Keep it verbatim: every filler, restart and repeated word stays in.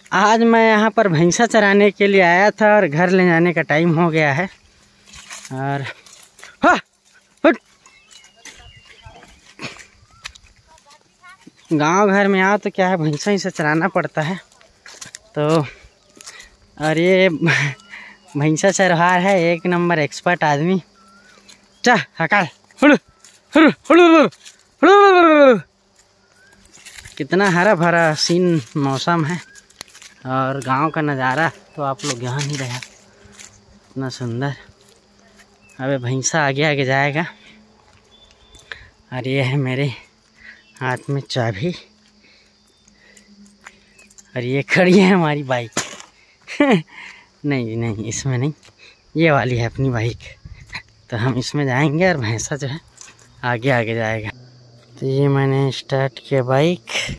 आज मैं यहाँ पर भैंसा चराने के लिए आया था और घर ले जाने का टाइम हो गया है। और हाँ, गांव घर में आओ तो क्या है, भैंसा ही से चराना पड़ता है। तो और ये भैंसा चरवार है, एक नंबर एक्सपर्ट आदमी। चा हकाल हुड़ हुड़ हुड़ हुड़। कितना हरा भरा सीन मौसम है और गांव का नज़ारा तो आप लोग यहाँ नहीं रहा, इतना सुंदर। अबे भैंसा आगे आगे जाएगा। और ये है मेरे हाथ में चाबी और ये खड़ी है हमारी बाइक। नहीं नहीं, इसमें नहीं, ये वाली है अपनी बाइक। तो हम इसमें जाएंगे और भैंसा जो है आगे आगे जाएगा। तो ये मैंने स्टार्ट किया बाइक।